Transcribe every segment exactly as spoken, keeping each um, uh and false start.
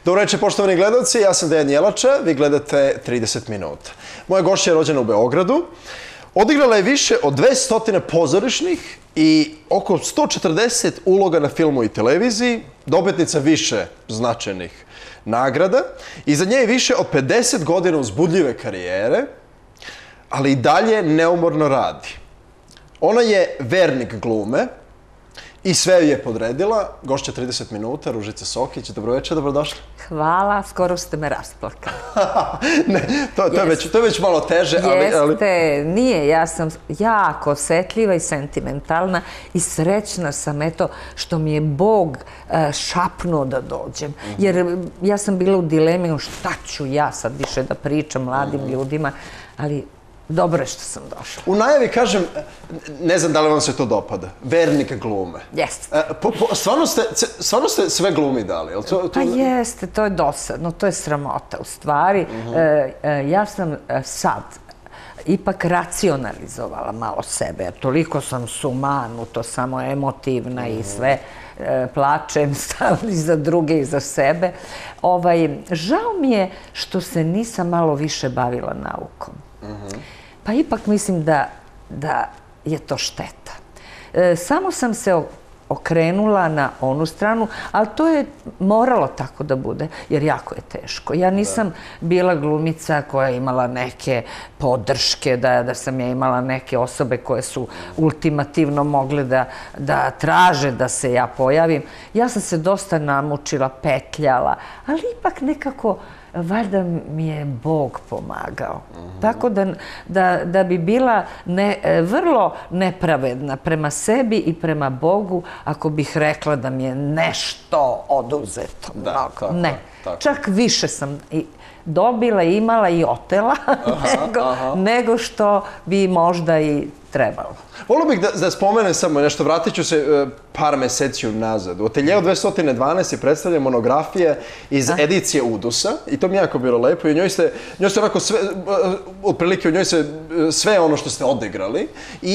Dobro večer, poštovani gledalci, ja sam Dejan Jelača, vi gledate trideset minuta. Moja gošća je rođena u Beogradu, odigrala je više od dvesta pozorišnih i oko sto četrdeset uloga na filmu i televiziji, dobitnica više značajnih nagrada. Iza nje je više od pedeset godina uzbudljive karijere, ali i dalje neumorno radi. Ona je vernik glume i sve je podredila. Gošća trideset minuta, Ružica Sokić. Dobro večer, dobrodošli. Hvala, skoro ste me rasplakali. Ne, to je već malo teže. Jeste, nije, ja sam jako osjetljiva i sentimentalna i srećna sam, eto, što mi je Bog šapnuo da dođem. Jer ja sam bila u dilemi, šta ću ja sad više da pričam mladim ljudima, ali dobro je što sam došla. U najavi kažem, ne znam da li vam se to dopada, vernika glume. Jeste. Stvarno ste sve glumi dali? Pa jeste, to je dosadno, to je sramota u stvari. Ja sam sad ipak racionalizovala malo sebe. Toliko sam sumanuto, samo emotivna i sve. Plačem i za druge i za sebe. Žao mi je što se nisam malo više bavila naukom. Pa ipak mislim da je to šteta. Samo sam se okrenula na onu stranu, ali to je moralo tako da bude, jer jako je teško. Ja nisam bila glumica koja je imala neke podrške, da sam ja imala neke osobe koje su ultimativno mogle da traže da se ja pojavim. Ja sam se dosta namučila, petljala, ali ipak nekako valjda mi je Bog pomagao. Tako da bi bila vrlo nepravedna prema sebi i prema Bogu ako bih rekla da mi je nešto oduzeto. Ne, čak više sam dobila, imala i otela nego što bi možda i trebalo. Volio bih da spomenem samo nešto, vratit ću se par meseci unazad. U Ateljeu dvesta dvanaest je predstavlja monografije iz edicije Udusa i to mi je jako bilo lepo i u njoj ste, njoj ste onako sve, otprilike u njoj se sve ono što ste odigrali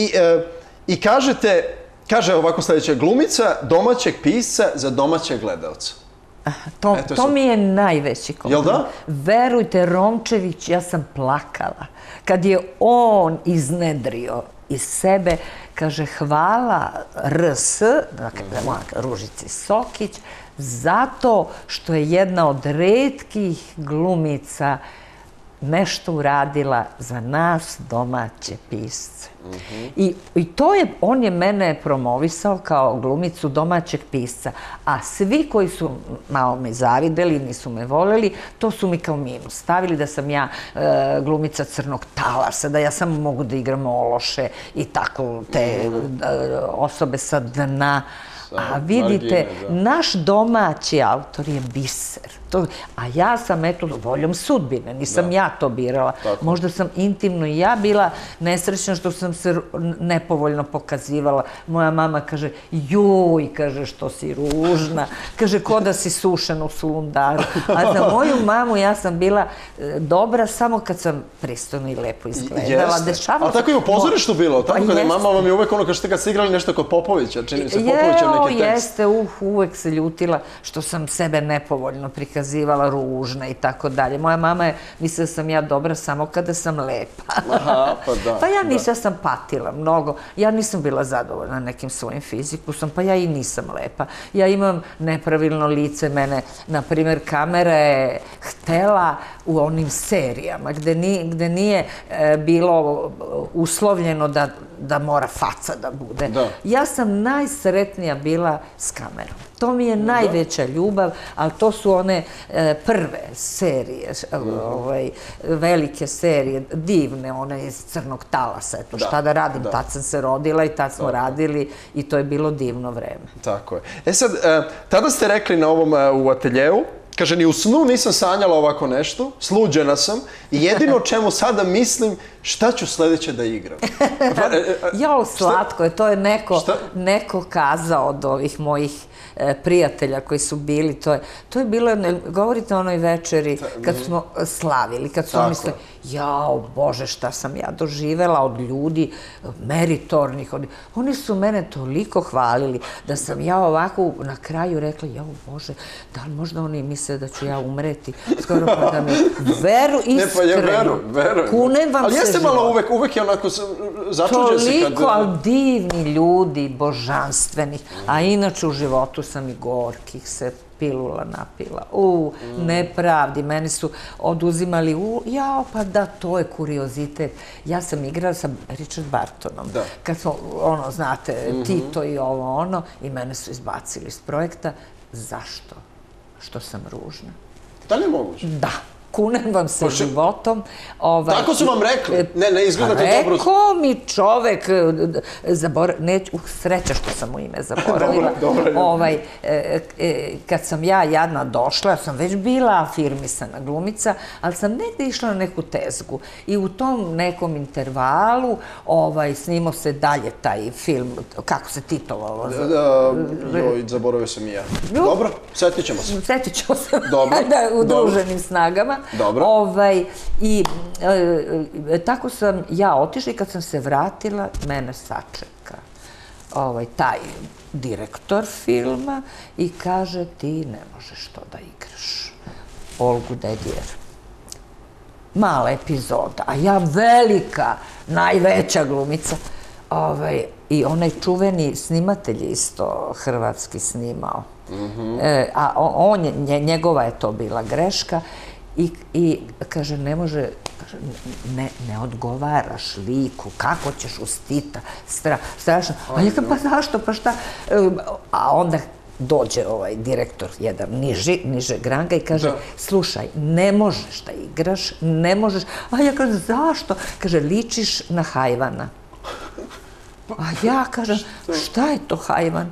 i kažete, kaže ovako sljedeće, glumica domaćeg pisca za domaćeg gledalca. To mi je najveći kompliment. Jel da? Verujte, Rončević, ja sam plakala. Kad je on iznedrio iz sebe, kaže hvala R S, dakle Ružici Sokić, zato što je jedna od retkih glumica nešto uradila za nas domaće pisce. I to je, on je mene promovisao kao glumicu domaćeg pisca, a svi koji su malo me zavideli, nisu me voljeli, to su mi kao minus stavili da sam ja glumica Crnog talasa, da ja samo mogu da igram ološe i tako te osobe sa dna. A vidite, naš domaći autor je biser. A ja sam, eto, voljom sudbine, nisam ja to birala. Možda sam intimno i ja bila nesrećna što sam se nepovoljno pokazivala. Moja mama kaže, juj, kaže, što si ružna. Kaže, ko da si sušena u sulundaru. A za moju mamu ja sam bila dobra samo kad sam pristojno i lepo izgledala. Jeste. Ali tako i u pozorištu bilo. Tako kada je mama vam je uvek ono kažete kad ste igrali nešto kod Popovića, čini mi se Popovića neki tekst. Jeste, uvek se ljutila što sam sebe nepovoljno prikazivala, ružna i tako dalje. Moja mama je mislila da sam ja dobra samo kada sam lepa. Pa ja nisam, ja sam patila mnogo. Ja nisam bila zadovoljna nekim svojim fizikusom, pa ja i nisam lepa. Ja imam nepravilno lice, mene, na primjer, kamera je htela u onim serijama gde nije bilo uslovljeno da mora faca da bude. Ja sam najsretnija bila s kamerom. To mi je najveća ljubav, ali to su one prve serije, velike serije, divne, one iz Crnog talasa. Eto, šta da radim, tad sam se rodila i tad smo radili i to je bilo divno vreme. Tako je. E sad, tada ste rekli na ovom u Ateljeu, kaže, ni u snu nisam sanjala ovako nešto, sluđena sam i jedino o čemu sada mislim, šta ću sledeće da igram. Jo, slatko je, to je neko kazao od ovih mojih prijatelja koji su bili, to je bilo, govorite o onoj večeri kad smo slavili, kad su mislili, jao, Bože, šta sam ja doživela od ljudi meritornih. Oni su mene toliko hvalili da sam ja ovako na kraju rekla, jao, Bože, da li možda oni misle da ću ja umreti? Skoro pa da me veru iskreno. Kunem vam se život. Ali jeste malo uvek, uvek je onako začuđen se kad... Toliko, ali divni ljudi, božanstvenih. A inače u životu sam i gorkih se pilula napila. U, nepravdi. Meni su oduzimali, u, jao, pa da, to je kuriozitet. Ja sam igrala sa Richard Bartonom. Kad smo, ono, znate, Tito i ovo, ono, i mene su izbacili iz projekta. Zašto? Što sam ružna. Da li je moguće? Da. Kunem vam se životom. Tako su vam rekli? Ne, ne izgledate dobro. Rekao mi čovek, sreća što sam mu ime zaboravila. Kad sam ja jadna došla, ja sam već bila afirmisana glumica, ali sam negde išla na neku tezgu. I u tom nekom intervalu snimao se dalje taj film, kako se titulovalo? Joj, zaboravio sam i ja. Dobro, setit ćemo se. Setit ćemo se u druženim snagama. Dobro. I tako sam ja otišla i kad sam se vratila, mene sačeka taj direktor filma i kaže ti ne možeš to da igraš. Olgu Dedijer. Mala epizoda, a ja velika, najveća glumica. I onaj čuveni snimatelj isto hrvatski snimao. A njegova je to bila greška. I kaže, ne može, ne odgovaraš liku, kako ćeš ustita, strašno. A ja kažem, pa zašto, pa šta? A onda dođe ovaj direktor, jedan nižeg ranga i kaže, slušaj, ne možeš da igraš, ne možeš. A ja kažem, zašto? Kaže, ličiš na hajvana. A ja kažem, šta je to hajvan?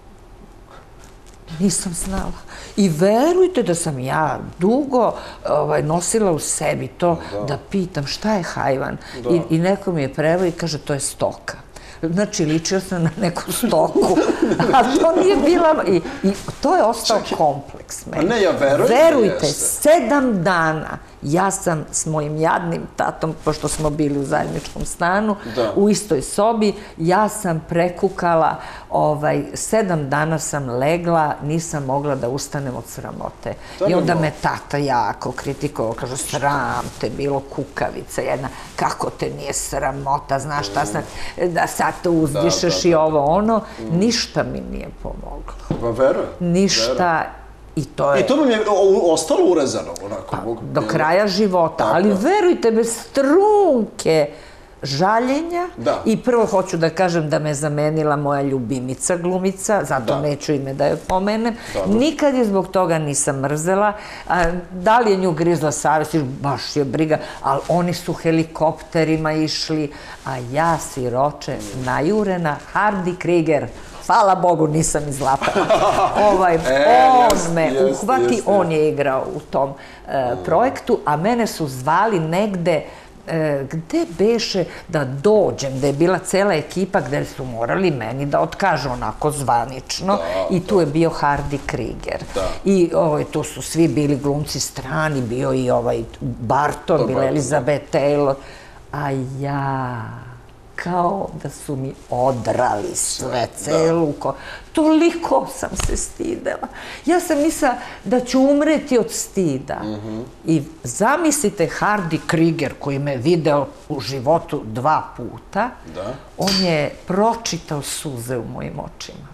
Nisam znala. I verujte da sam ja dugo nosila u sebi to da pitam šta je hajvan. I neko mi je preveo i kaže to je stoka. Znači, ličio sam na neku stoku. A to nije bila... I to je ostao kompleks meni. Ne, ja verujem da verujte, sedam dana ja sam s mojim jadnim tatom, pošto smo bili u zajedničkom stanu, u istoj sobi, ja sam prekukala, sedam dana sam legla, nisam mogla da ustanem od sramote. I onda me tata jako kritikovao, kaže, sram te bilo, kukavica jedna, kako te nije sramota, znaš šta sam, da sad to uzdišeš i ovo ono, ništa mi nije pomoglo. Pa verujem. Ništa. I to je... I to mi je ostalo urezano, onako. Do kraja života, ali verujte, bez trunke žaljenja. I prvo hoću da kažem da me zamenila moja ljubimica glumica, zato neću ime da je pomenem. Nikad je zbog toga nisam mrzela. Da li je nju grizla savest, baš je briga, ali oni su helikopterima išli, a ja, siroče, najurena, Hardy Krieger. Hvala Bogu, nisam izlapala. On me uhvati, on je igrao u tom projektu, a mene su zvali negde, gde beše da dođem, gde je bila cela ekipa, gde su morali meni da otkažu onako zvanično i tu je bio Hardy Krieger. I tu su svi bili glumci strani, bio i ovaj Barton, bila Elizabeth Taylor, a ja... kao da su mi odrali sve, celu ko... Toliko sam se stidela. Ja sam mislila da ću umreti od stida. I zamislite Hardy Krieger koji me video u životu dva puta, on je pročitao suze u mojim očima.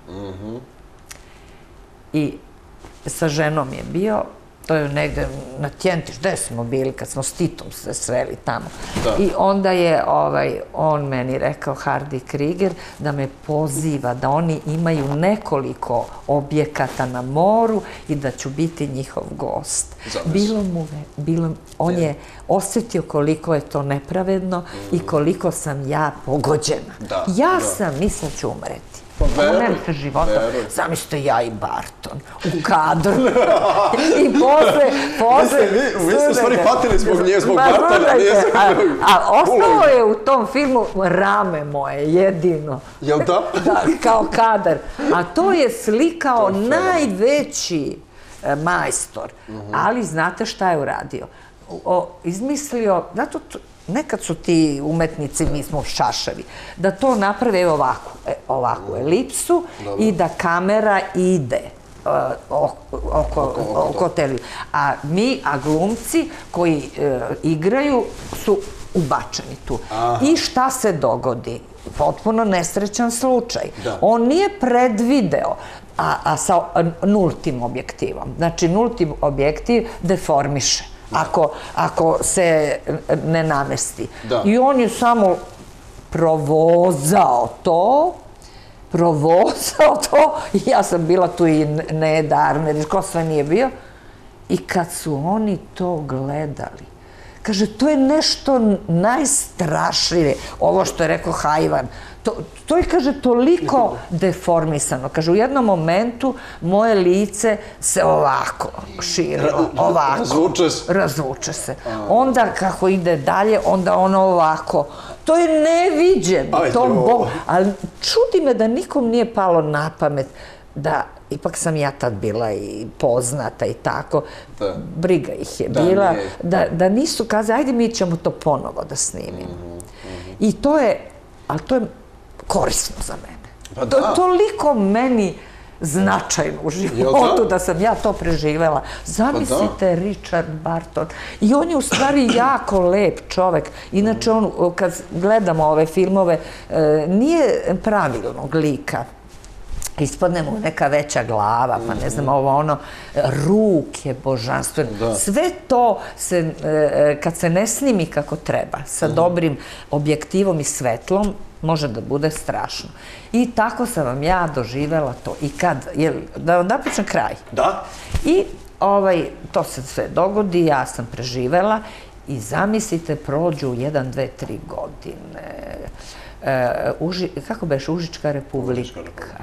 I sa ženom je bio, to je negde na Tjentiš, gde smo bili kad smo s Titom se sreli tamo. I onda je on meni rekao, Hardy Krieger, da me poziva, da oni imaju nekoliko objekata na moru i da ću biti njihov gost. Bilo mu, on je osjetio koliko je to nepravedno i koliko sam ja pogođena. Ja sam mislila ću umreti. Pomenem se života, zamislite ja i Barton u kadru. I posle, posle... Vi ste u stvari patili zbog nje, zbog Bartona. A ostalo je u tom filmu rame moje, jedino. Jel da? Da, kao kadar. A to je slikao najveći majstor. Ali znate šta je uradio? izmislio, zato nekad su ti umetnici, mi smo šaševi, da to naprave ovakvu, ovakvu elipsu i da kamera ide oko teliju. A mi, a glumci koji igraju su ubačeni tu. I šta se dogodi? Potpuno nesrećan slučaj. On nije predvideo, a sa nultim objektivom. Znači, nulti objektiv deformiše ako se ne namesti. I on je samo provozao to, provozao to, i ja sam bila tu i Neda Arnerić, ko sve nije bio, i kad su oni to gledali, kaže, to je nešto najstrašnije, ovo što je rekao Hajvan, to je, kaže, toliko deformisano. Kaže, u jednom momentu moje lice se ovako širilo, ovako. Razvuče se. Razvuče se. Onda kako ide dalje, onda ono ovako. To je neviđeno. Ali čudi me da nikom nije palo na pamet da, ipak sam ja tad bila i poznata i tako, briga ih je bila, da nisu kazali, ajde mi ćemo to ponovo da snimimo. I to je, ali to je korisno za mene. To je toliko meni značajno u životu da sam ja to preživela. Zamislite Richard Barton. I on je u stvari jako lep čovek. Inače, on, kad gledamo ove filmove, nije pravilnog lika. Ispadne mu neka veća glava, pa ne znam, ovo ono, ruke božanstvene. Sve to, kad se ne snimi kako treba, sa dobrim objektivom i svetlom, može da bude strašno. I tako sam vam ja doživela to. I kad, da vam napričam kraj. Da. I to se sve dogodi, ja sam preživela i zamislite, prođu jedan, dve, tri godine. Kako beš, Užička republika.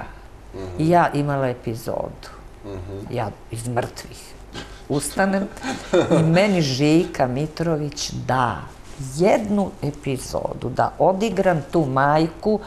I ja imala epizodu. Ja iz mrtvih ustanem i meni Žika Mitrović da jednu epizodu, da odigram tu majku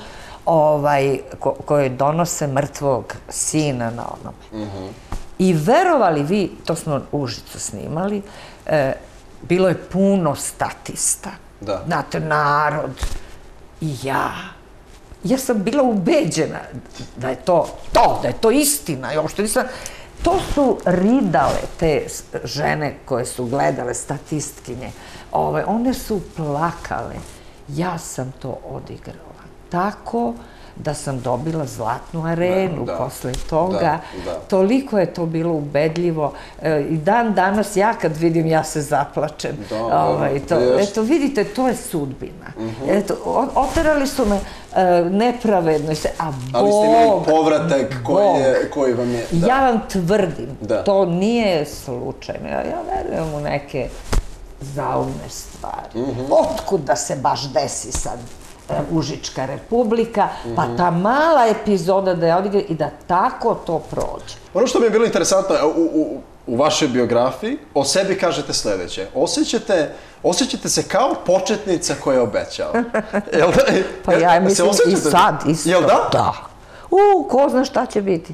kojoj donose mrtvog sina na onome. I verovali vi, to smo Užicu snimali, bilo je puno statista. Znate, narod i ja. Ja sam bila ubeđena da je to to, da je to istina. To su ridale te žene koje su gledale, statistkinje. One su plakale. Ja sam to odigrala. Tako da sam dobila Zlatnu arenu posle toga. Toliko je to bilo ubedljivo. I dan danas, ja kad vidim, ja se zaplačem. Eto, vidite, to je sudbina. Oterali su me nepravedno. Ali ste imali povratak koji vam je... Ja vam tvrdim, to nije slučajno. Ja verujem u neke zaumne stvari. Otkud da se baš desi sad Užička republika, pa ta mala epizoda da je odigra i da tako to prođe. Ono što mi je bilo interesantno u vašoj biografiji, o sebi kažete sledeće. Osjećate se kao početnica koja je obećala. Pa ja mislim i sad isto. Jel da? Da. U, ko zna šta će biti.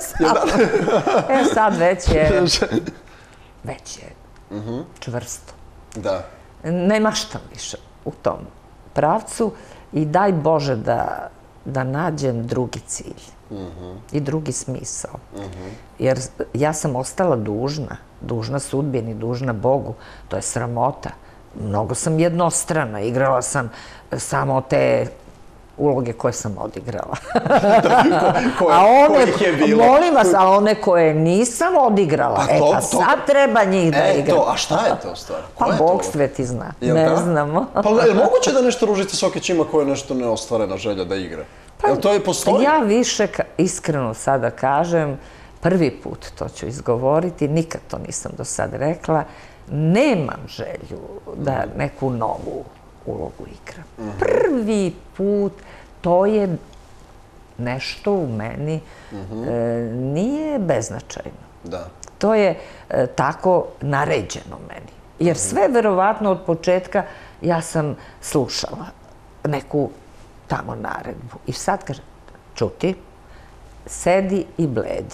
E sad već je... Već je čvrsto. Da. Ne maštam više u tom pravcu i daj Bože da nađem drugi cilj i drugi smisao. Jer ja sam ostala dužna, dužna sudbini, dužna Bogu. To je sramota. Mnogo sam jednostrana. Igrala sam samo te uloge koje sam odigrala. Kojih je bilo? Molim vas, a one koje nisam odigrala, e pa sad treba njih da igram. A šta je to stvar? Pa Bog sveti zna, ne znamo. Pa je li moguće da nešto Ružica Sokić ima koja nešto neostvarena želja da igra? Jel to i postoji? Ja više, iskreno sada kažem, prvi put to ću izgovoriti, nikad to nisam do sad rekla, nemam želju da neku novu ulogu igram. Prvi put, to je nešto u meni, nije beznačajno. To je tako naređeno meni. Jer sve, verovatno, od početka ja sam slušala neku tamo naredbu. I sad kažem, čuti, sedi i bledi.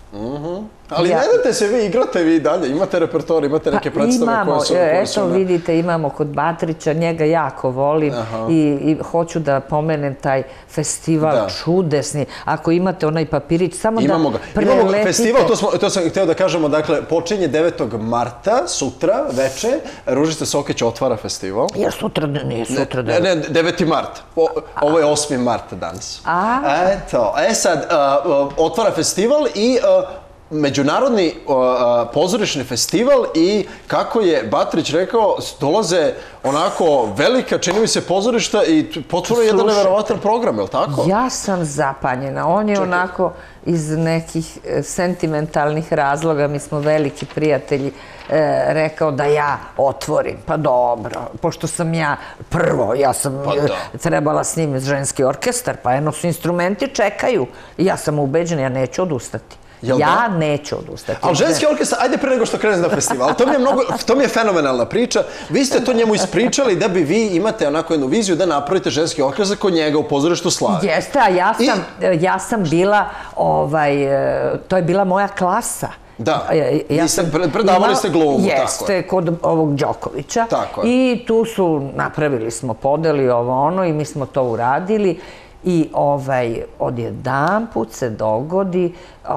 Ali ne date se vi, igrate vi dalje, imate repertoar, imate neke predstave koje su... Eto, vidite, imamo kod Batrića, njega jako volim i hoću da pomenem taj festival čudesni. Ako imate onaj papirić, samo da preletite... Imamo ga, festival, to sam htio da kažemo, dakle, počinje devetog marta, sutra, veče, Ružica Sokić otvara festival. Ja, sutra, nije sutra. Ne, ne, deveti mart. Ovo je osmi mart danas. Eto, e sad, otvara festival i... međunarodni pozorišni festival i, kako je Batrić rekao, dolaze onako velika, čini mi se, pozorišta i potpuno jedan neverovatan program, je li tako? Ja sam zapanjena. On je onako iz nekih sentimentalnih razloga, mi smo veliki prijatelji, rekao da ja otvorim. Pa dobro, pošto sam ja prvo, ja sam trebala s njim ženski orkestar, pa jedno su instrumenti čekaju. Ja sam ubeđena, ja neću odustati. Ja neću odustati. Ali ženski orkestar, ajde pre nego što krenem na festival, to mi je fenomenalna priča. Vi ste to njemu ispričali da bi vi imate onako jednu viziju da napravite ženski orkestar kod njega u pozorištu Slavi. Jeste, a ja sam bila, to je bila moja klasa. Da, predavali ste glumu, tako je. Jeste, kod ovog Đokovića. I tu su, napravili smo podeli ovo ono i mi smo to uradili. I odjedanput se dogodi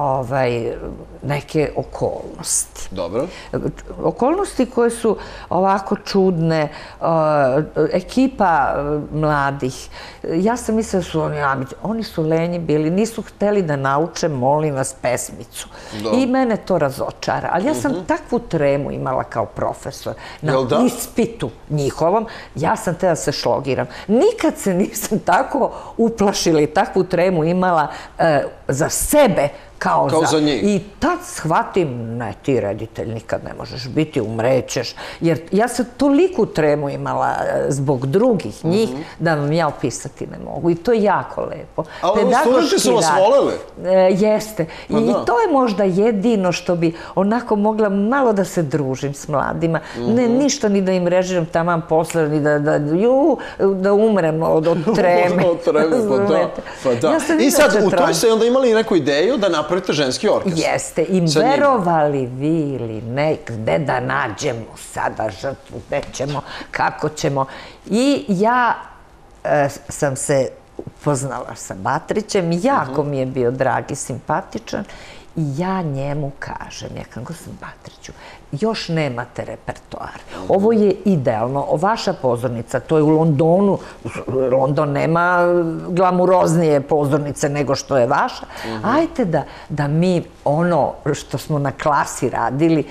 neke okolnosti. Dobro. Okolnosti koje su ovako čudne, ekipa mladih. Ja sam mislila da su oni ambici. Oni su lenji bili, nisu hteli da nauče, molim vas, pesmicu. I mene to razočara. Ali ja sam takvu tremu imala kao profesor. Na ispitu njihovom, ja sam te da se šlogiram. Nikad se nisam tako uplašila i takvu tremu imala za sebe kao za njih. I tad shvatim, ne, ti reditelj nikad ne možeš biti, umrećeš. Jer ja sam toliku tremu imala zbog drugih njih da vam ja opisati ne mogu. I to je jako lepo. Ali studenti su vas voleli? Jeste. I to je možda jedino što bi onako mogla malo da se družim s mladima. Ne, ništa ni da im režiram taman posle, ni da umrem od treme. Od treme, pa da. I sad, u toj ste onda imali neku ideju da napravite ženski orkestar. Jeste. I verovali vi ili ne, gde da nađemo sada žrtvu, gde ćemo, kako ćemo. I ja sam se upoznala sa Batrićem, jako mi je bio drag i simpatičan i ja njemu kažem, ja kako sam Batriću, još nemate repertoar. Ovo je idealno. Vaša pozornica, to je u Londonu. London nema glamuroznije pozornice nego što je vaša. Ajde da mi ono što smo na klasi radili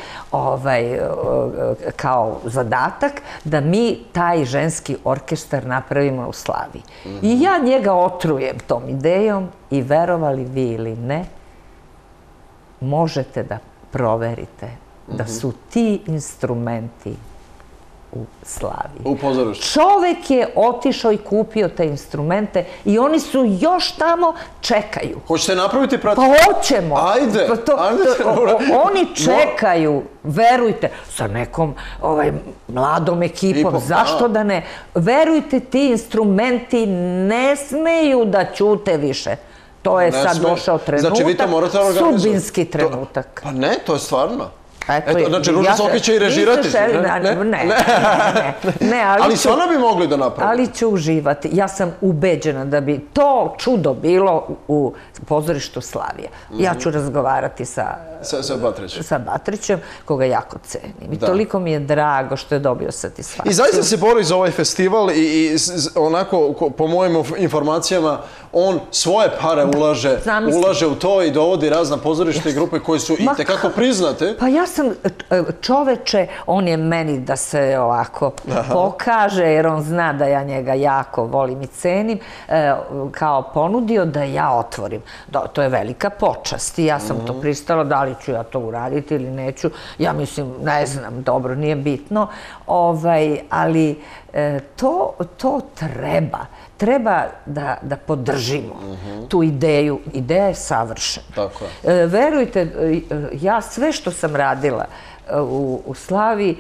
kao zadatak, da mi taj ženski orkestar napravimo u Slavi. I ja njega otrujem tom idejom i verovali vi ili ne, možete da proverite da su ti instrumenti u Slavi. U pozorištu. Čovek je otišao i kupio te instrumente i oni su još tamo, čekaju. Hoćete napraviti prat? Pa hoćemo. Ajde. Oni čekaju, verujte, sa nekom mladom ekipom, zašto da ne? Verujte, ti instrumenti ne smeju da ćute više. To je sad došao trenutak, sudbinski trenutak. Pa ne, to je stvarno. Znači, Ruža Sokić će i režirati. Ne, ne. Ali se ona bi mogli da napravi. Ali ću uživati. Ja sam ubeđena da bi to čudo bilo u pozorištu Slavija. Ja ću razgovarati sa Batrićem, koga jako cenim. I toliko mi je drago što je dobio satisfakciju. I zaista se bori za ovaj festival i onako, po mojim informacijama, on svoje pare ulaže u to i dovodi razna pozorišta i grupe koje su i tekako priznate. Pa ja sam čoveče, on je meni da se ovako pokaže, jer on zna da ja njega jako volim i cenim, kao ponudio da ja otvorim. To je velika počast i ja sam to pristala, da li ću ja to uraditi ili neću. Ja mislim, ne znam, dobro, nije bitno, ali to treba. Treba da podržimo tu ideju. Ideja je savršena. Verujte, ja sve što sam radila u Slavi,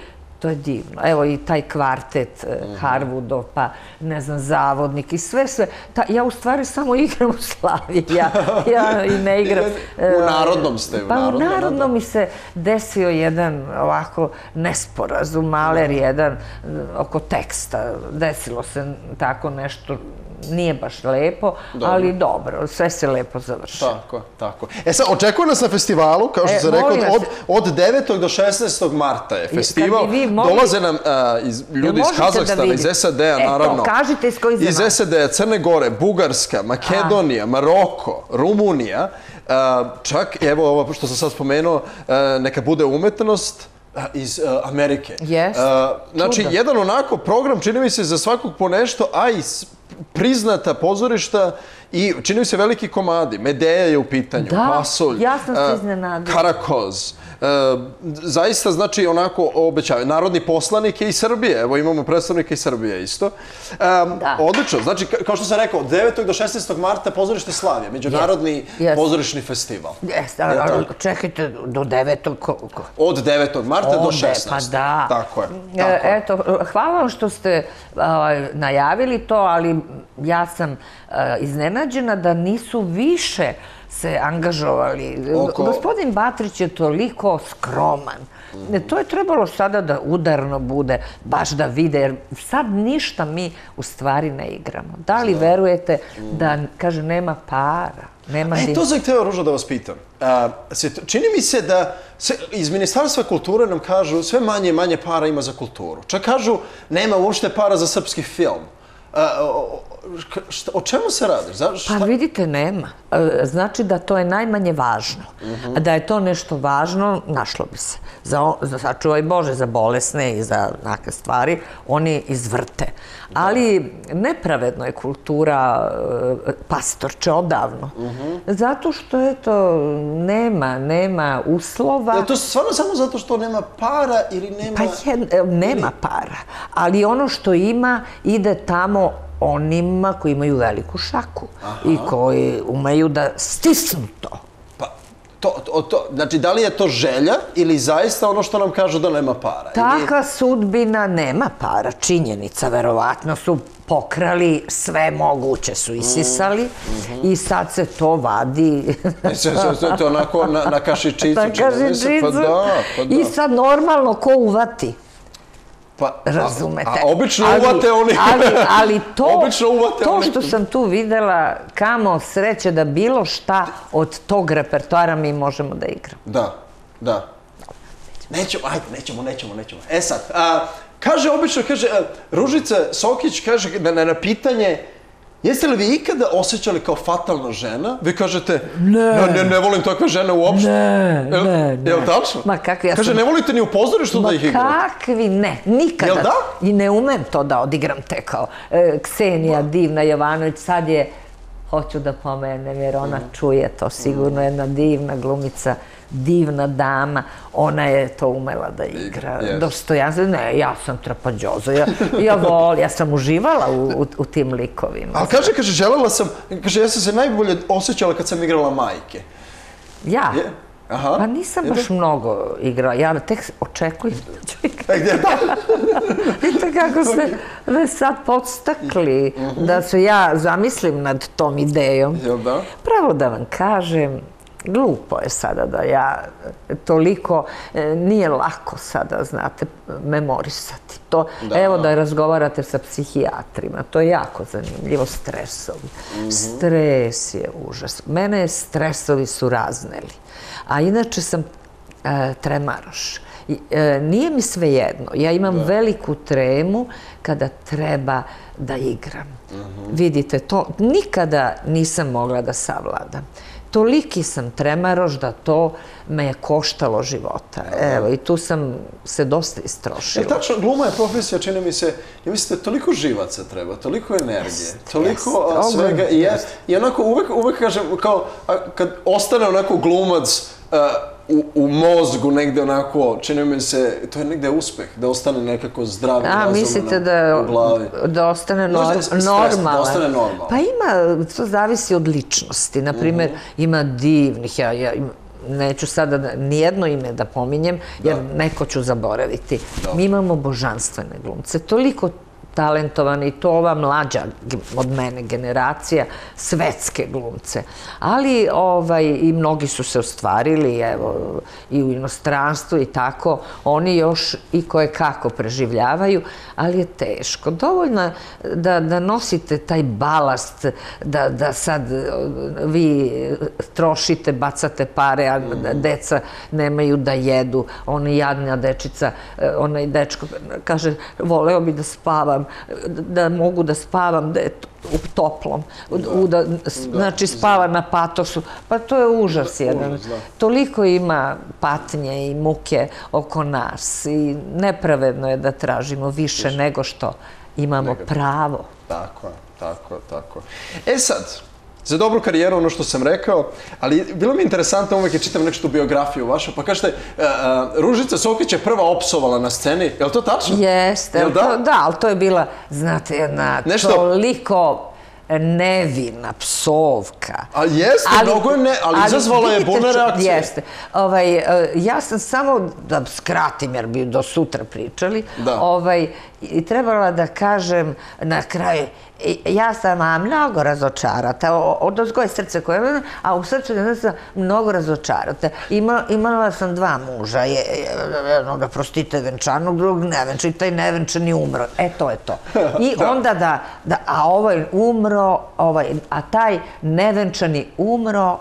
to je divno. Evo i taj kvartet Harwoodov, pa ne znam, Zavodnik i sve sve. Ja u stvari samo igram u Slavi. Ja i ne igram. U narodnom ste. Pa u narodnom mi se desio jedan ovako nesporazum, maler jedan oko teksta. Desilo se tako nešto, nije baš lepo, ali dobro, sve se lepo završilo. Tako, tako. E sad, očekuje nas na festivalu, kao što sam rekao, od devetog do šesnaestog marta je festival. Dolaze nam ljudi iz Kazahstana, iz S A D-a, naravno. Kažite iz kojih zemalja. Iz S A D-a, Crne Gore, Bugarska, Makedonija, Maroko, Rumunija. Čak, evo ovo što sam sad spomenuo, neka bude umetnost iz Amerike. Znači, jedan onako program, čini mi se, za svakog po nešto, a i priznata pozorišta i čini mi se veliki komadi. Medeja je u pitanju, Pasulj, Karakoz. Zaista, znači, onako obećavaju. Narodni poslanik je iz Srbije. Evo, imamo predstavnika iz Srbije isto. Odlično. Znači, kao što sam rekao, od devetog do šesnaestog marta pozorište Slavije, međunarodni pozorišni festival. Jeste, ali čekajte, do devetog koliko? Od devetog marta do šesnaestog. Pa da. Tako je. Eto, hvala vam što ste najavili to, ali ja sam iznenađena da nisu više se angažovali. Gospodin Batrić je toliko skroman. To je trebalo sada da udarno bude, baš da vide, jer sad ništa mi u stvari ne igramo. Da li verujete da, kaže, nema para? E, to sam hteo, Ruža, da vas pitam. Čini mi se da iz Ministarstva kulture nam kažu sve manje i manje para ima za kulturu. Čak kažu nema uopšte para za srpski film. O čemu se radi? Pa vidite, nema. Znači da to je najmanje važno. Da je to nešto važno, našlo bi se. Sačuvaj Bože, za bolesne i za neke stvari, oni izvrte. Ali nepravedno je kultura pastorče odavno. Zato što, eto, nema, nema uslova. Je to stvarno samo zato što nema para ili nema... Pa nema para. Ali ono što ima ide tamo onima koji imaju veliku šaku i koji umeju da stisnu to. Pa, to, znači, da li je to želja ili zaista ono što nam kažu da nema para? Taka sudbina, nema para, činjenica, verovatno su pokrali, sve moguće su isisali i sad se to vadi. To je onako na kašičicu. Na kašičicu i sad normalno ko uvati. Razumete. A obično uvate oni. Ali to što sam tu videla, kamo sreće da bilo šta od tog repertoara mi možemo da igramo. Da, da. Nećemo, ajde, nećemo, nećemo, nećemo. E sad, kaže obično, kaže, Ružica Sokić kaže na pitanje jeste li vi ikada osjećali kao fatalna žena? Vi kažete, ne, ne volim takve žene uopšte. Ne, ne, ne. Je li tačno? Ma kakvi ja sam... Kaže, ne volite ni u pozorištu da ih igrate? Ma kakvi, ne, nikada. Jel da? I ne umem to da odigram te kao Ksenija Divna Jovanović. Sad je, hoću da pomenem, jer ona čuje to sigurno, jedna divna glumica, divna dama, ona je to umela da igra. Dostojanstvo, ne, ja sam trapađoza, ja volim, ja sam uživala u tim likovima. Ali kaže, kaže, želela sam, kaže, ja sam se najbolje osjećala kad sam igrala majke. Ja? Pa nisam baš mnogo igrala, ja tek očekujem da ću igrati. Vidite kako ste me sad podstakli da se ja zamislim nad tom idejom. Jel da? Pravo da vam kažem, glupo je sada da ja toliko, nije lako sada, znate, memorisati to. Evo da razgovarate sa psihijatrima, to je jako zanimljivo, stresovi. Stres je užas. Mene stresovi su razneli. A inače sam tremaroš. Nije mi sve jedno. Ja imam veliku tremu kada treba da igram. Vidite, to nikada nisam mogla da savladam. Toliki sam tremaroš da to me je koštalo života. Evo, i tu sam se dosta istrošila. Tačno, gluma je profesija, čini mi se, ja mislim da toliko živaca treba, toliko energije, toliko svega. I onako, uvek kažem, kao, kad ostane onako glumac u mozgu negde onako, čini mi se, to je negde uspeh, da ostane nekako zdrav i razuman u glavi. Da ostane normalan. Da ostane normalan. Pa ima, to zavisi od ličnosti. Naprimjer, ima divnih, neću sada nijedno ime da pominjem, jer neko ću zaboraviti. Mi imamo božanstvene glumce, toliko talentovani, i to ova mlađa od mene generacija, svetske glumce. Ali i mnogi su se ostvarili, evo, i u inostranstvu i tako, oni još i koje kako preživljavaju, ali je teško. Dovoljno da nosite taj balast, da sad vi trošite, bacate pare, a deca nemaju da jedu. Ona jadna dečica, onaj dečko kaže, voleo bi da spavam, da mogu da spavam u toplom, znači spava na patosu, pa to je užas jedan. Toliko ima patnje i muke oko nas i nepravedno je da tražimo više nego što imamo pravo. Tako, tako, tako. E sad, za dobru karijeru, ono što sam rekao, ali bilo mi je interesantno, uvek je čitam nešto biografiju vašu, pa kažete, Ružica Sokić je prva opsovala na sceni, je li to tačno? Jeste, da, ali to je bila, znate, jedna toliko nevina psovka. A jeste, mnogo je ne, ali izazvala je burne reakcije. Jeste. Ja sam samo, da skratim jer bi do sutra pričali, i trebala da kažem na kraju, ja sam mnogo razočarata, od ozgoje srce koje, a u srcu sam mnogo razočarata. Imala sam dva muža, jednog da prostite venčanog, drugog nevenčan, i taj nevenčani umro. E, to je to. I onda da, a ovaj umro, a taj nevenčani umro,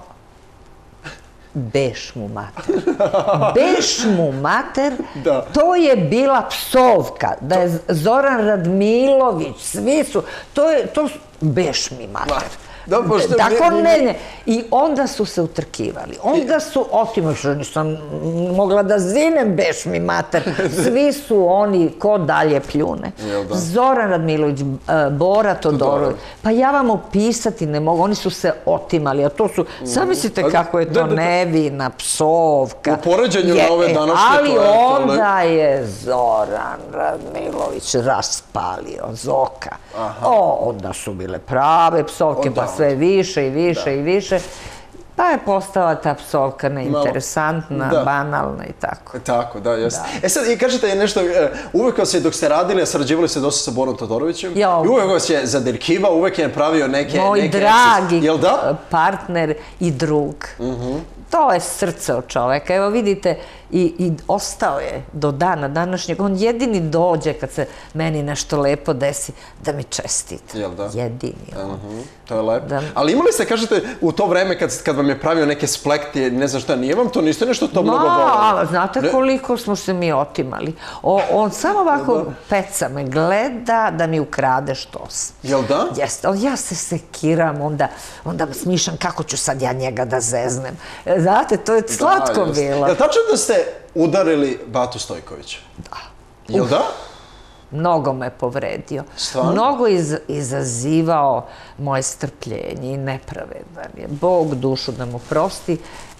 beš mu mater. Beš mu mater, to je bila psovka. Da je Zoran Radmilović, svi su, to je, to su, beš mi mater. Tako ne, ne. I onda su se utrkivali. Onda su, otim što nisam mogla da zinem, beš mi mater. Svi su oni ko dalje pljune. Zoran Radmilović, Bora Todorović. Pa ja vam opisati ne mogu. Oni su se otimali. A to su, sad mislite kako je to nevina, psovka. U poređenju na ove današnje ali onda je Zoran Radmilović raspalio Zoka. Onda su bile prave psovke, pa sve više i više i više, pa je postala ta psovka neinteresantna, banalna i tako. Tako, da, jeste. E sad, i kažete je nešto, uvek vas je dok ste radili, a sarađivali ste dosta sa Borom Todorovićem, i uvek vas je zadirkivao, uvek je pravio neke... Moj dragi partner i drug. To je srce od čoveka. Evo vidite, i ostao je do dana današnjeg. On jedini dođe kad se meni nešto lepo desi da mi čestita. Jedini. To je lepo. Ali imali ste, kažete, u to vreme kad vam je pravio neke splekti, ne znam šta, nije vam to, niste nešto to mnogo volali? Znate koliko smo se mi otimali. On samo ovako peca me, gleda da mi ukrade štos. Jel da? Jeste, ali ja se sekiram, onda smišljam kako ću sad ja njega da zeznem. Znate, to je slatko bilo. Jel tačno da ste udarili Batu Stojkovića? Da. Jel da? Mnogo me povredio. Mnogo izazivao moje strpljenje i nepravedan je. Bog dušu da mu prosti.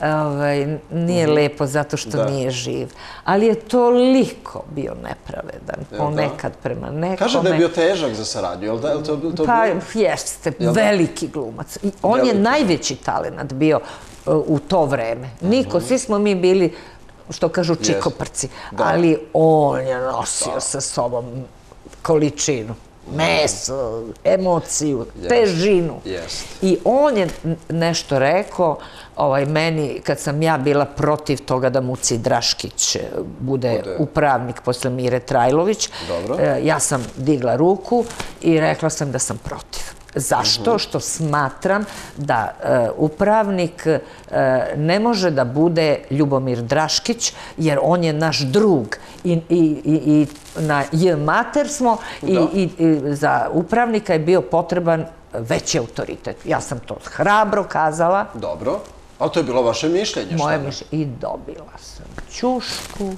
Nije lepo zato što nije živ. Ali je toliko bio nepravedan. Ponekad prema nekome. Kaže da je bio težak za saradnju. Pa jeste. Veliki glumac. On je najveći talent bio u to vreme. Niko, svi smo mi bili, što kažu, čikoprci, ali on je nosio sa sobom količinu, meso, emociju, težinu. I on je nešto rekao meni, kad sam ja bila protiv toga da Muci Draškić bude upravnik posle Mire Trajlović, ja sam digla ruku i rekla sam da sam protiv. Zašto? Što smatram da upravnik ne može da bude Ljubomir Draškić, jer on je naš drug i na J mater smo i za upravnika je bio potreban veći autoritet. Ja sam to hrabro kazala. Dobro, ali to je bilo vaše mišljenje. Moje mišljenje. I dobila sam ćušku.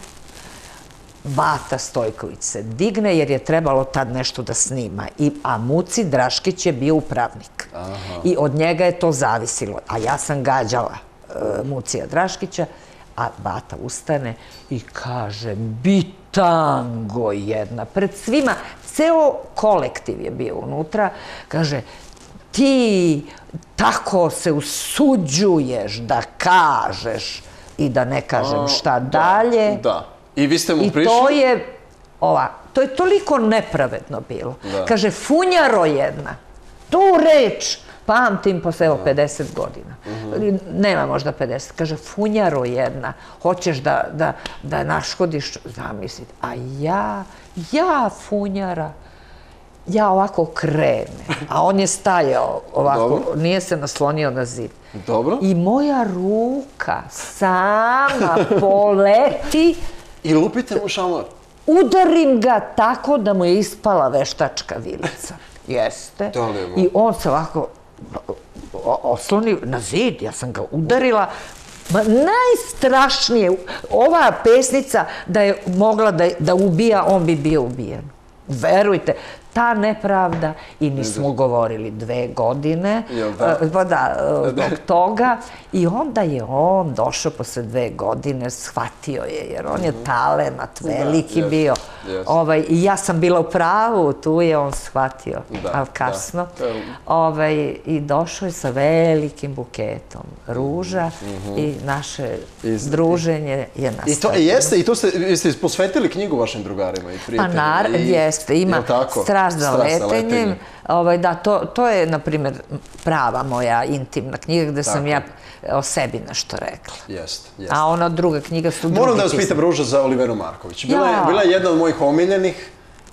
Bata Stojković se digne jer je trebalo tad nešto da snima. A Muci Draškić je bio upravnik. I od njega je to zavisilo. A ja sam gađala Mucija Draškića, a Bata ustane i kaže, bitango jedna. Pred svima, ceo kolektiv je bio unutra, kaže, ti tako se usuđuješ da kažeš i da ne kažem šta dalje. Da, i vi ste mu I prišli? to je, ova, to je toliko nepravedno bilo. Kaže, funjaro jedna. Tu reč pamtim posle evo pedeset godina. Nema možda pedeset. Kaže, funjaro jedna. Hoćeš da naškodiš, zamislite. A ja, ja funjara. Ja ovako krene, a on je stajao ovako, nije se naslonio na zid. Dobro. I moja ruka sama poleti. I lupite mu šamar? Udarim ga tako da mu je ispala veštačka vilica. Jeste. I on se ovako oslonio na zid, ja sam ga udarila. Najstrašnije, ova pesnica da je mogla da ubija, on bi bio ubijen. Verujte, ta nepravda i nismo govorili dve godine zbog toga i onda je on došao posle dve godine, shvatio je jer on je talenat, veliki bio i ja sam bila u pravu, tu je on shvatio, ali kasno i došao je sa velikim buketom ruža i naše druženje je nastavljeno. I jeste, i to ste posvetili knjigu vašim drugarima i prijateljima? Pa naravno, jeste, ima Strast za letenjem. Da, to je, na primjer, prava moja intimna knjiga gde sam ja o sebi nešto rekla. Jeste, jeste. A ona druga knjiga su drugi pisma. Moram da vas pitam, Ruža, za Oliveru Marković. Bila je jedna od mojih omiljenih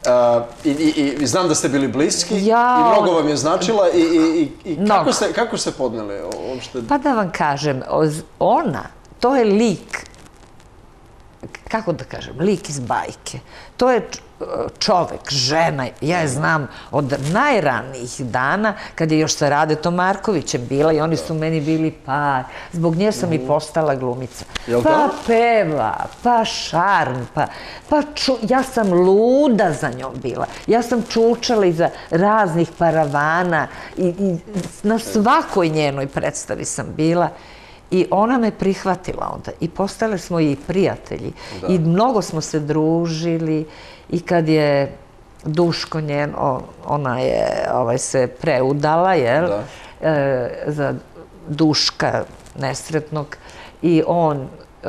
i znam da ste bili bliski i mnogo vam je značila i kako ste podneli? Pa da vam kažem, ona, to je lik, kako da kažem, lik iz bajke. To je čovek, žena, ja je znam od najranijih dana, kad je još sa Radetom Markovićem bila i oni su meni bili par. Zbog nje sam i postala glumica. Pa peva, pa šarm, pa ja sam luda za njom bila. Ja sam čučala iza raznih paravana i na svakoj njenoj predstavi sam bila. I ona me prihvatila onda i postale smo i prijatelji i mnogo smo se družili i kad je Duško njen, ona je se preudala, jel, za Duška nesretnog i on,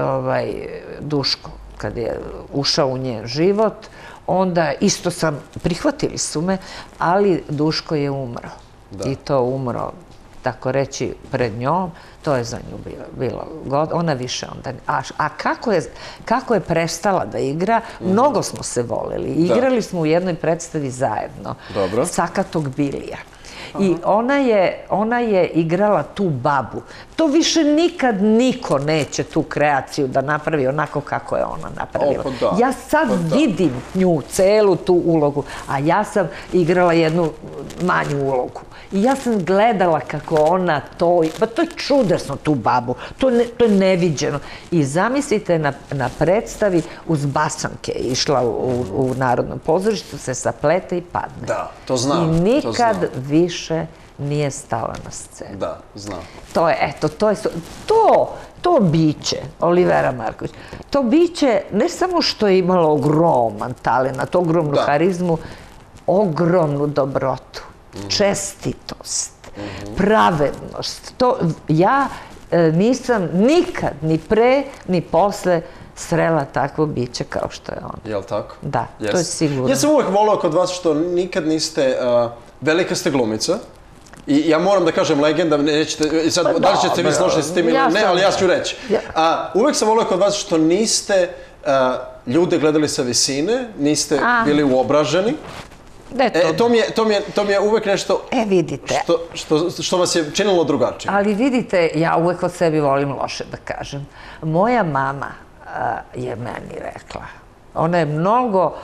Duško, kad je ušao u njen život, onda isto sam, prihvatili su me, ali Duško je umro i to umro, tako reći, pred njom. To je za nju bilo god. Ona više onda... A kako je prestala da igra, mnogo smo se voleli. Igrali smo u jednoj predstavi zajedno. Sakatog Bilija. I ona je igrala tu babu. To više nikad niko neće tu kreaciju da napravi onako kako je ona napravila. Ja sad vidim nju, celu tu ulogu, a ja sam igrala jednu manju ulogu. I ja sam gledala kako ona to... Pa to je čudesno, tu babu. To je neviđeno. I zamislite, na predstavi uz basanke išla u Narodnom pozorištu, se saplete i padne. Da, to znam. I nikad više nije stala na scenu. Da, znam. To je, eto, to je... To, to biće, Olivera Marković, to biće ne samo što je imalo ogroman talenat, ogromnu harizmu, ogromnu dobrotu, čestitost, pravednost. Ja nisam nikad, ni pre, ni posle srela takvo biće kao što je on. Jel' tako? Da, to je sigurno. Ja sam uvijek volao kod vas što nikad niste, velika ste glumica, i ja moram da kažem legenda, nećete, sad, da li ćete vi složiti s tim ili ne, ali ja ću reći. Uvijek sam volao kod vas što niste ljude gledali sa visine, niste bili uobraženi. To mi je uvek nešto što vas je činilo drugačije. Ali vidite, ja uvek o sebi volim loše da kažem. Moja mama je meni rekla, ona je mnogo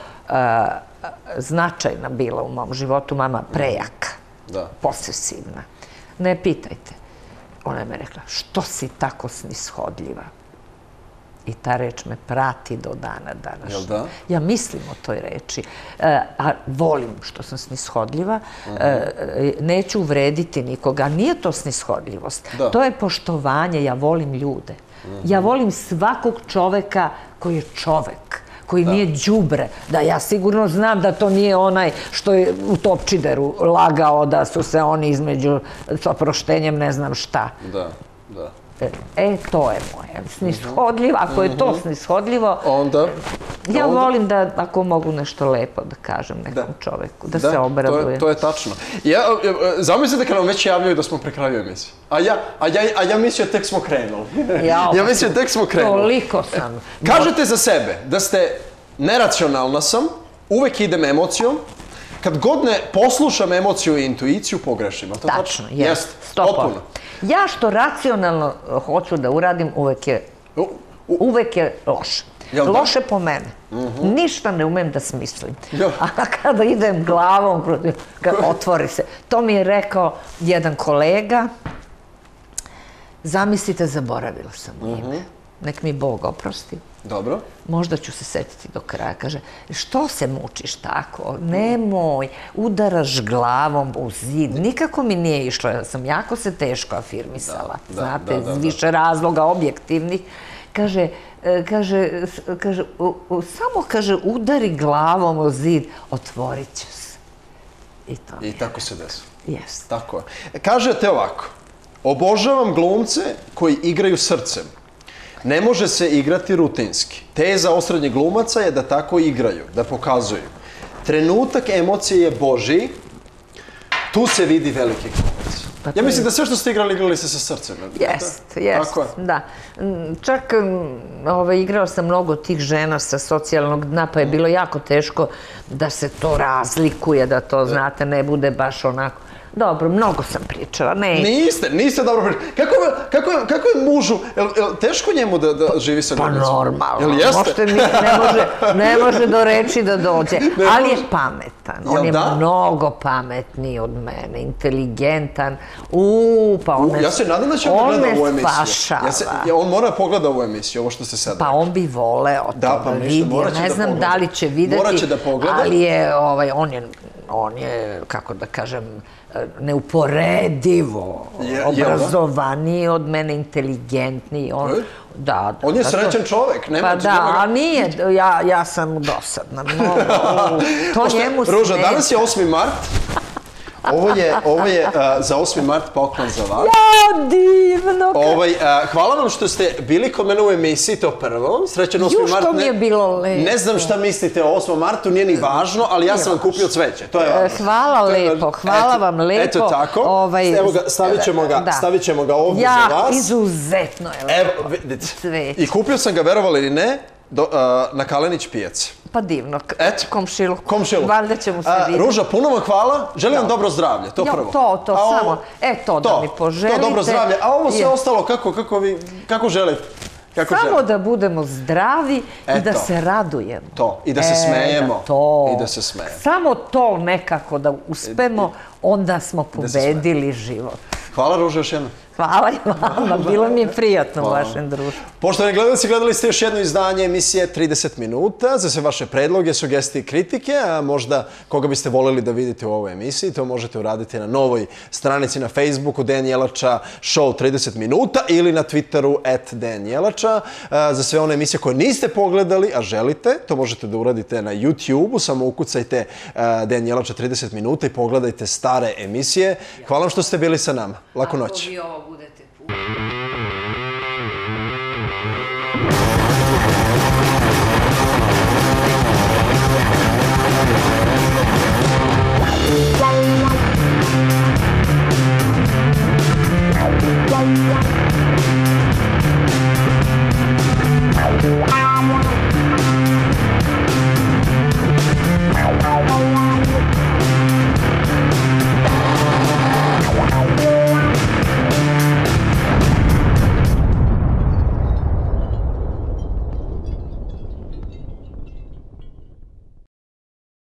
značajna bila u mom životu, mama prejaka, posesivna. Ne pitajte. Ona je me rekla, što si tako snishodljiva? I ta reč me prati do dana današnjeg. Ja mislim o toj reči, a volim što sam snishodljiva, neću uvrediti nikoga. Nije to snishodljivost, to je poštovanje, ja volim ljude. Ja volim svakog čoveka koji je čovek, koji nije đubre. Da, ja sigurno znam da to nije onaj što je u Topčideru lagao da su se oni između s oproštenjem ne znam šta. Da, da. E, to je moje. Snishodljivo, ako je to snishodljivo, Onda? ja volim da, ako mogu nešto lepo da kažem nekom čoveku, da se obraduje. To je tačno. Zamislite kad nam već javljaju da smo pri kraju emisije. A ja mislio tek smo krenuli. Ja mislio tek smo krenuli. Toliko sam. Kažete za sebe da ste neracionalna sam, uvek idem emocijom, kad god ne poslušam emociju i intuiciju, pogrešim. Tačno, jest. Potpuno. Ja što racionalno hoću da uradim, uvek je uvek je loše. Loše po mene. Ništa ne umem da smislim. A kada idem glavom, otvori se. To mi je rekao jedan kolega. Zamislite, zaboravila sam ime. Nek mi Bog oprosti. Dobro. Možda ću se setiti do kraja. Kaže, što se mučiš tako? Nemoj, udaraš glavom u zid. Nikako mi nije išlo. Ja sam jako se teško afirmisala. Znate, iz više razloga objektivnih. Kaže, kaže, kaže, samo kaže, udari glavom u zid, otvorit će se. I to mi je. I tako se desi. Jest. Tako je. Kažete ovako, obožavam glumce koji igraju srcem. Ne može se igrati rutinski. Teza osrednjih glumaca je da tako igraju, da pokazuju. Trenutak emocije je Božji, tu se vidi veliki glumac. Ja mislim da sve što ste igrali, igrali ste sa srcem. Jest, jest, da. Čak igrao sam mnogo tih žena sa socijalnog dna, pa je bilo jako teško da se to razlikuje, da to, znate, ne bude baš onako. Dobro, mnogo sam pričala, ne. Niste, niste dobro pričali. Kako je mužu, je li teško njemu da živi sa glumicom? Pa normalno, ne može do reči da dođe, ali je pametan. On je mnogo pametniji od mene, inteligentan. Uuu, pa on me Ja se nadam da će on gleda ovu emisiju. spašava. On mora pogleda ovu emisiju, ovo što ste sad rekli. Pa on bi voleo to da vidi. Ne znam da li će videti, ali je, on je, kako da kažem, neuporedivo obrazovaniji od mene, inteligentniji. On je srećan čovek. Pa da, a nije, ja sam dosadna. To njemu smeta. Ruža, danas je osmi mart. Ovo je za osmi mart poklon za vas. Ja, divno! Hvala vam što ste bili kod mene u emisiji, to prvo. Srećan osmi mart. Ju, što mi je bilo lepo. Ne znam šta mislite o osmom martu, nije ni važno, ali ja sam vam kupio cveće. Hvala lepo, hvala vam lepo. Eto tako. Evo ga, stavit ćemo ga ovdje za vas. Ja, izuzetno je lepo. Cveće. I kupio sam ga, verovali ili ne, na Kalenić pijaci. Pa divno, komšiluk. Komšiluk. Valjda ćemo se vidjeti. Ruža, puno vam hvala. Želim vam dobro zdravlje, to prvo. To, to, samo. E, to da mi poželite. To, dobro zdravlje. A ovo sve ostalo, kako želite? Samo da budemo zdravi i da se radujemo. To, i da se smejemo. To. I da se smejemo. Samo to nekako da uspemo, onda smo pobedili život. Hvala, Ruža, još jednom. Hvala i vama, bilo mi je prijatno u vašem društvu. Poštovani gledalci, gledali ste još jedno izdanje emisije trideset minuta. Za sve vaše predloge, sugestije i kritike, a možda koga biste voljeli da vidite u ovoj emisiji, to možete uraditi na novoj stranici na Facebooku Dejan Jelača Show trideset minuta ili na Twitteru at Dejan Jelača. Za sve one emisije koje niste pogledali, a želite, to možete da uradite na YouTube-u, samo ukucajte Dejan Jelača trideset minuta i pogledajte stare emisije. Hvala vam što ste bili sa nama. Laku noć. Ako vi ovo budete puno. Wow, wow.